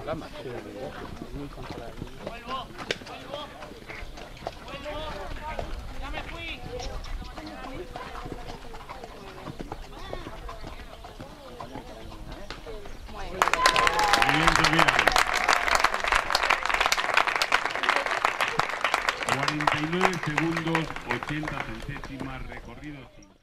cama. Sí, muy controlado. Vuelvo. Ya me fui. Movimiento bien. 49 segundos, 80 centésimas recorridos.